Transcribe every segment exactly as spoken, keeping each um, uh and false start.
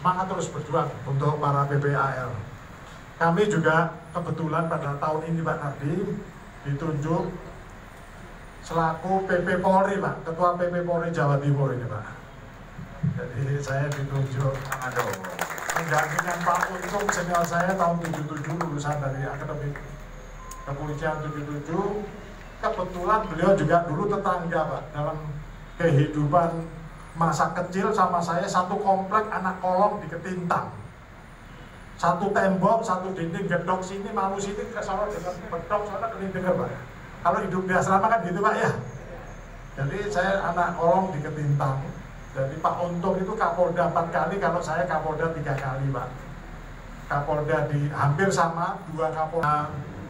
semangat terus berjuang untuk para P P A L. Kami juga kebetulan pada tahun ini Pak Nardi ditunjuk selaku P P Polri Pak, Ketua P P Polri Jawa Timur ini Pak. Jadi saya ditunjuk menggantikan Pak Untung, senior saya tahun tujuh puluh tujuh, lulusan dari Akademi Kepolisian tujuh puluh tujuh. Kebetulan beliau juga dulu tetangga Pak, dalam kehidupan masa kecil sama saya satu komplek anak kolong di Ketintang. Satu tembok, satu dinding, gedok sini, malu sini, ke sana dengan bedok, sana kelintingan Pak. Kalau hidup di asrama kan gitu Pak ya. Jadi saya anak kolong di Ketintang. Jadi Pak Untung itu Kapolda empat kali, kalau saya Kapolda tiga kali Pak. Kapolda di hampir sama, dua Kapolda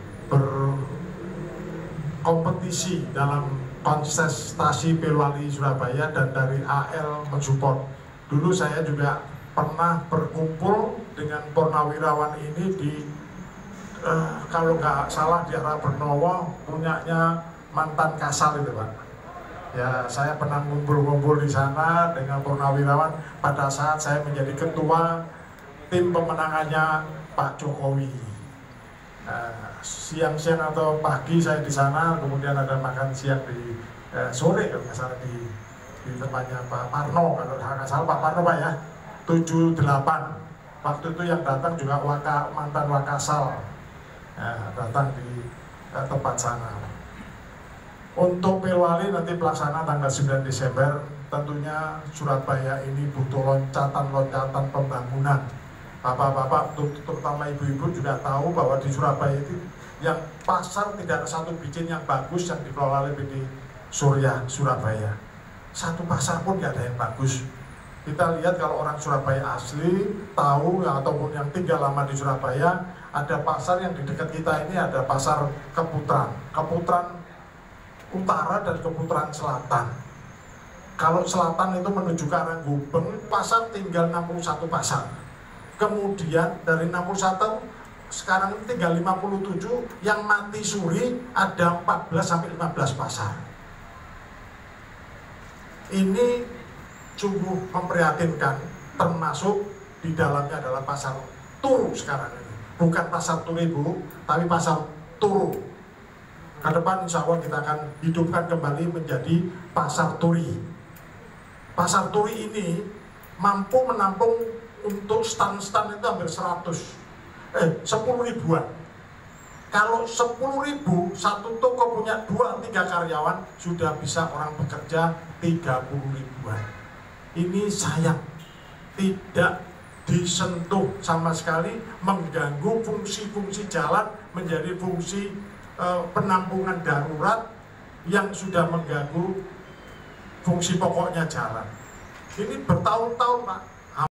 berkompetisi dalam kontestasi Pilwali Surabaya dan dari A L mensupport. Dulu saya juga pernah berkumpul dengan purnawirawan ini di uh, kalau nggak salah di arah Bernowo, punyanya mantan Kasal itu Pak. Ya, saya pernah ngumpul-ngumpul di sana dengan purnawirawan pada saat saya menjadi ketua tim pemenangannya Pak Jokowi. Siang-siang uh, atau pagi saya di sana, kemudian ada makan siang di uh, sore kalau nggak salah di, di tempatnya Pak Parno, kalau nggak salah Pak Parno Pak ya, tujuh delapan. Waktu itu yang datang juga waka, mantan Wakasal, uh, datang di uh, tempat sana. Untuk Pilwali nanti pelaksana tanggal sembilan Desember, tentunya Surabaya ini butuh loncatan-loncatan pembangunan. Bapak-bapak, terutama ibu-ibu juga tahu bahwa di Surabaya itu yang pasar tidak ada satu bijin yang bagus yang dikelola oleh P D Surya Surabaya. Satu pasar pun tidak ada yang bagus. Kita lihat kalau orang Surabaya asli tahu ya, ataupun yang tinggal lama di Surabaya, ada pasar yang di dekat kita ini ada pasar Keputran. Keputran Utara dan Keputaran Selatan. Kalau selatan itu menuju ke arah Gubeng, pasar tinggal enam puluh satu pasar. Kemudian dari enam puluh satu sekarang tinggal lima puluh tujuh, yang mati suri ada empat belas sampai lima belas pasar. Ini sungguh memprihatinkan, termasuk di dalamnya adalah pasar Turu sekarang ini. Bukan pasar Turibu, tapi pasar Turu. Ke depan insya Allah kita akan hidupkan kembali menjadi pasar Turi. Pasar Turi ini mampu menampung untuk stand-stand itu hampir seratus, eh sepuluh ribuan. Kalau sepuluh ribu, satu toko punya dua tiga karyawan, sudah bisa orang bekerja tiga puluh ribuan. Ini sayang, tidak disentuh sama sekali, mengganggu fungsi-fungsi jalan menjadi fungsi penampungan darurat yang sudah mengganggu fungsi pokoknya jalan. Ini bertahun-tahun Pak,